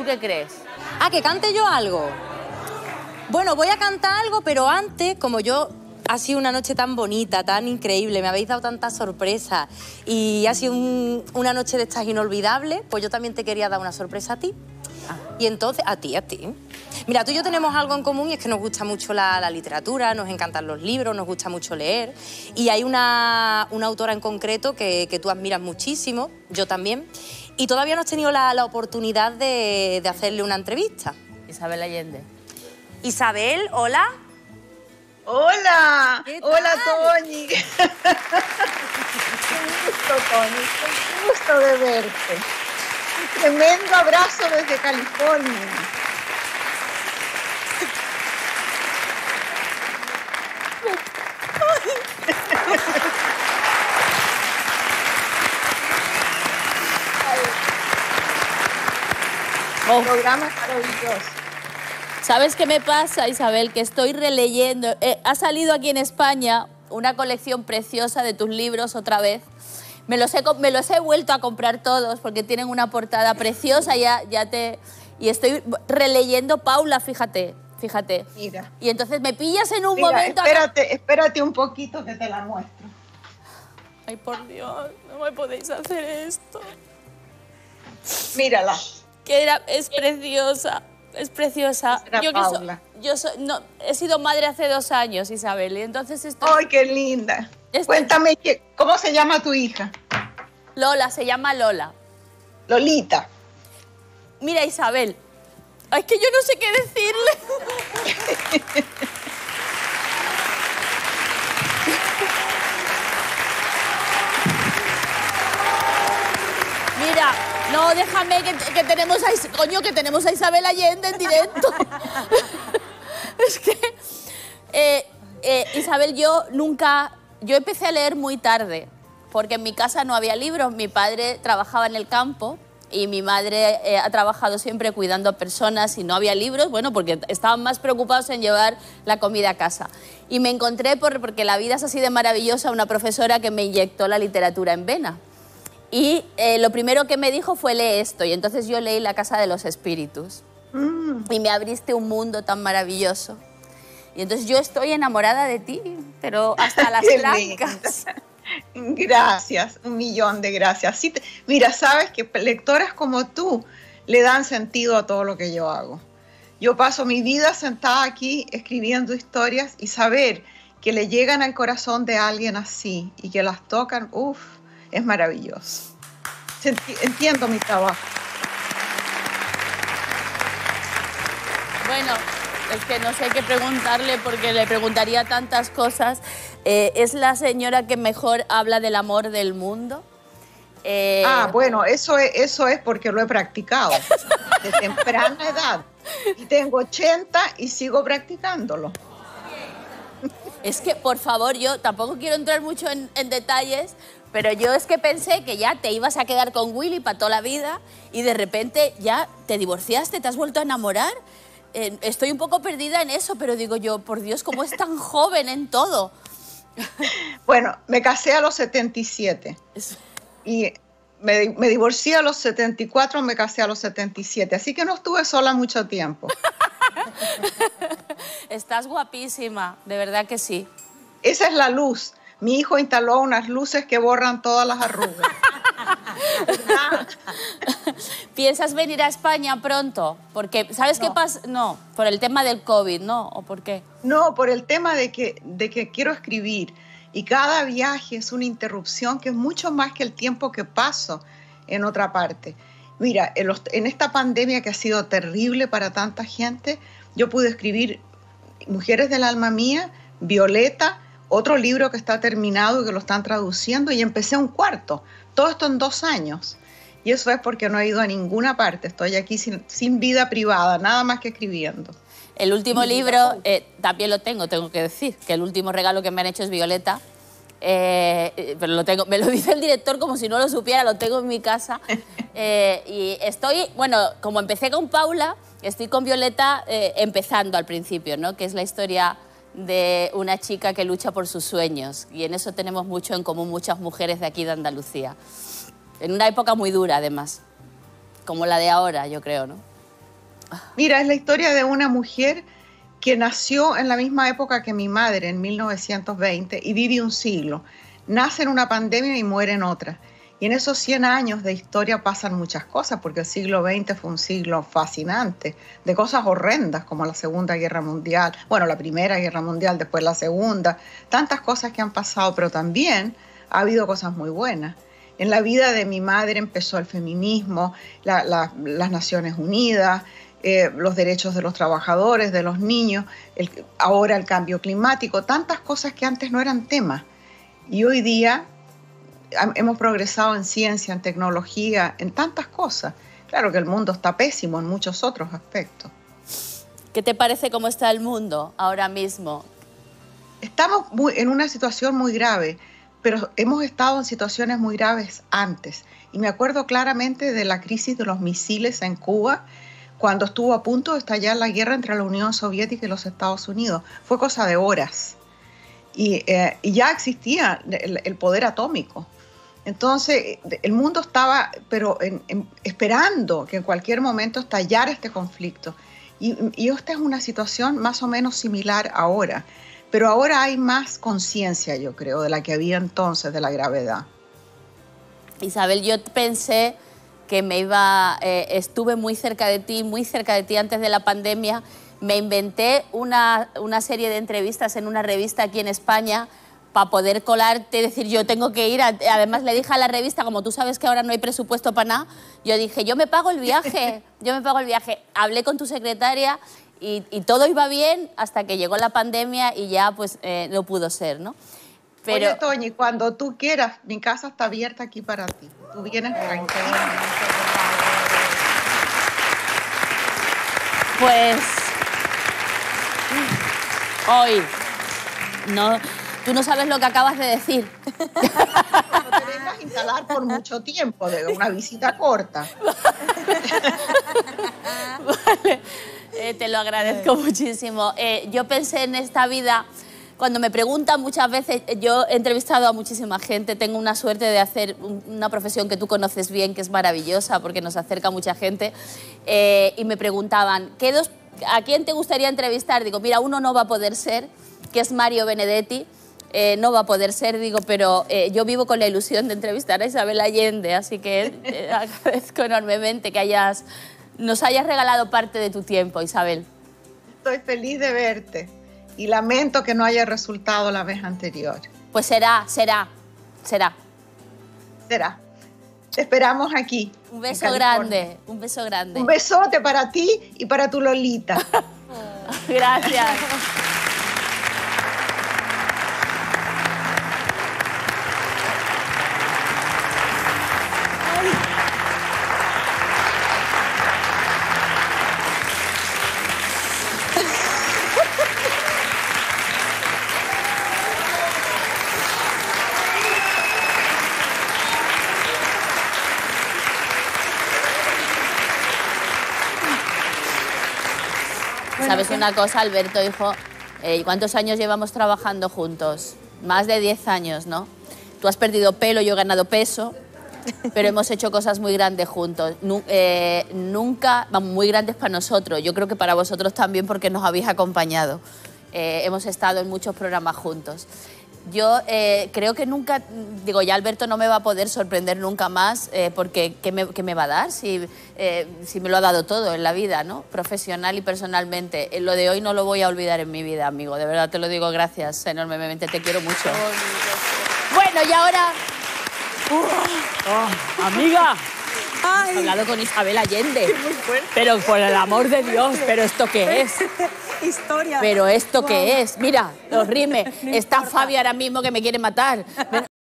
¿Tú qué crees? Ah, ¿que cante yo algo? Bueno, voy a cantar algo, pero antes, como yo... Ha sido una noche tan bonita, tan increíble, me habéis dado tantas sorpresas y ha sido una noche de estas inolvidables, pues yo también te quería dar una sorpresa a ti. Y entonces, a ti. Mira, tú y yo tenemos algo en común y es que nos gusta mucho la literatura, nos encantan los libros, nos gusta mucho leer. Y hay una autora en concreto que tú admiras muchísimo, yo también, y todavía no has tenido la oportunidad de hacerle una entrevista. Isabel Allende. Isabel, hola. Hola, hola Toñi. Qué gusto, Toñi, qué gusto de verte. Un tremendo abrazo desde California. El programa es maravilloso. ¿Sabes qué me pasa, Isabel? Que estoy releyendo. Ha salido aquí en España una colección preciosa de tus libros otra vez. Me los he vuelto a comprar todos porque tienen una portada preciosa. Y estoy releyendo Paula, fíjate. Mira. Y entonces me pillas en un momento... Espérate un poquito que te la muestro. Ay, por Dios, no me podéis hacer esto. Mírala. Es preciosa. Es preciosa. He sido madre hace 2 años, Isabel, y entonces esto... ¡Ay, qué linda! Cuéntame, ¿cómo se llama tu hija? Lola, se llama Lola. Lolita. Mira, Isabel, es que yo no sé qué decirle. Mira... No, déjame que tenemos a Isabel Allende en directo. Es que, Isabel, yo empecé a leer muy tarde, porque en mi casa no había libros. Mi padre trabajaba en el campo y mi madre ha trabajado siempre cuidando a personas y no había libros, bueno, porque estaban más preocupados en llevar la comida a casa. Y me encontré, porque la vida es así de maravillosa, una profesora que me inyectó la literatura en vena. Y lo primero que me dijo fue lee esto, y entonces yo leí La Casa de los Espíritus. Y me abriste un mundo tan maravilloso. Y entonces yo estoy enamorada de ti, pero hasta las blancas. Gracias, 1.000.000 de gracias. Sí, mira, sabes que lectoras como tú le dan sentido a todo lo que yo hago. Yo paso mi vida sentada aquí escribiendo historias y saber que le llegan al corazón de alguien así y que las tocan, es maravilloso. Entiendo mi trabajo. Bueno, es que no sé qué preguntarle porque le preguntaría tantas cosas. ¿Es la señora que mejor habla del amor del mundo? Bueno, eso es porque lo he practicado de temprana edad. Y tengo 80 y sigo practicándolo. Es que, por favor, yo tampoco quiero entrar mucho en detalles, pero yo es que pensé que ya te ibas a quedar con Willy para toda la vida y de repente ya te divorciaste, te has vuelto a enamorar. Estoy un poco perdida en eso, pero digo yo, por Dios, ¿cómo es tan joven en todo? Bueno, me casé a los 77 y me divorcié a los 74, me casé a los 77, así que no estuve sola mucho tiempo. Estás guapísima, de verdad que sí. Esa es la luz. Mi hijo instaló unas luces que borran todas las arrugas. ¿Piensas venir a España pronto? Porque, ¿sabes qué pasa? No, por el tema del COVID, ¿no? ¿O por qué? No, por el tema de que quiero escribir. Y cada viaje es una interrupción que es mucho más que el tiempo que paso en otra parte. Mira, en esta pandemia que ha sido terrible para tanta gente, yo pude escribir Mujeres del alma mía, Violeta, otro libro que está terminado y que lo están traduciendo, y empecé un cuarto. Todo esto en 2 años. Y eso es porque no he ido a ninguna parte. Estoy aquí sin vida privada, nada más que escribiendo. El último libro, también lo tengo que decir, que el último regalo que me han hecho es Violeta. Pero me lo dice el director como si no lo supiera, lo tengo en mi casa. Y estoy, bueno, como empecé con Paula, estoy con Violeta empezando al principio, ¿no? Que es la historia de una chica que lucha por sus sueños. Y en eso tenemos mucho en común muchas mujeres de aquí de Andalucía. En una época muy dura, además, como la de ahora, yo creo, ¿no? Mira, es la historia de una mujer que nació en la misma época que mi madre, en 1920, y vive un siglo. Nace en una pandemia y muere en otra. Y en esos 100 años de historia pasan muchas cosas, porque el siglo XX fue un siglo fascinante, de cosas horrendas como la Segunda Guerra Mundial, bueno, la Primera Guerra Mundial, después la Segunda, tantas cosas que han pasado, pero también ha habido cosas muy buenas. En la vida de mi madre empezó el feminismo, las Naciones Unidas, los derechos de los trabajadores, de los niños, ahora el cambio climático, tantas cosas que antes no eran temas. Y hoy día hemos progresado en ciencia, en tecnología, en tantas cosas. Claro que el mundo está pésimo en muchos otros aspectos. ¿Qué te parece cómo está el mundo ahora mismo? Estamos en una situación muy grave, pero hemos estado en situaciones muy graves antes. Y me acuerdo claramente de la crisis de los misiles en Cuba, cuando estuvo a punto de estallar la guerra entre la Unión Soviética y los Estados Unidos. Fue cosa de horas. Y ya existía el poder atómico. Entonces, el mundo estaba esperando que en cualquier momento estallara este conflicto. Y esta es una situación más o menos similar ahora. Pero ahora hay más conciencia, yo creo, de la que había entonces de la gravedad. Isabel, yo pensé que estuve muy cerca de ti antes de la pandemia. Me inventé una serie de entrevistas en una revista aquí en España para poder colarte, decir, yo tengo que ir. Además, le dije a la revista, como tú sabes que ahora no hay presupuesto para nada, yo dije, yo me pago el viaje, Hablé con tu secretaria y todo iba bien hasta que llegó la pandemia y ya pues no pudo ser, ¿no? Pero, oye, Toñi, cuando tú quieras, mi casa está abierta aquí para ti. Tú vienes tranquila. Pues hoy no, tú no sabes lo que acabas de decir. No te vengas a instalar por mucho tiempo, de una visita corta. Vale, te lo agradezco muchísimo. Yo pensé en esta vida. Cuando me preguntan muchas veces, yo he entrevistado a muchísima gente, tengo una suerte de hacer una profesión que tú conoces bien, que es maravillosa porque nos acerca a mucha gente, y me preguntaban, ¿a quién te gustaría entrevistar? Digo, mira, uno no va a poder ser, que es Mario Benedetti, no va a poder ser, digo, pero yo vivo con la ilusión de entrevistar a Isabel Allende, así que agradezco enormemente que nos hayas regalado parte de tu tiempo, Isabel. Estoy feliz de verte. Y lamento que no haya resultado la vez anterior. Pues será. Te esperamos aquí. Un beso grande, un beso grande. Un besote para ti y para tu Lolita. Gracias. ¿Sabes una cosa, Alberto, hijo? ¿Cuántos años llevamos trabajando juntos? Más de 10 años, ¿no? Tú has perdido pelo, yo he ganado peso, pero hemos hecho cosas muy grandes juntos. Nunca, muy grandes para nosotros, yo creo que para vosotros también porque nos habéis acompañado. Hemos estado en muchos programas juntos. Yo creo que nunca, digo, ya Alberto no me va a poder sorprender nunca más, porque ¿qué me va a dar si me lo ha dado todo en la vida, ¿no? Profesional y personalmente. Lo de hoy no lo voy a olvidar en mi vida, amigo. De verdad te lo digo, gracias enormemente, te quiero mucho. Bueno, y ahora... amiga, has hablado con Isabel Allende. Pero por el amor de Dios, ¿pero esto qué es? Historia. ¿Pero esto qué es? Mira, los rimes. Está Fabi ahora mismo que me quiere matar.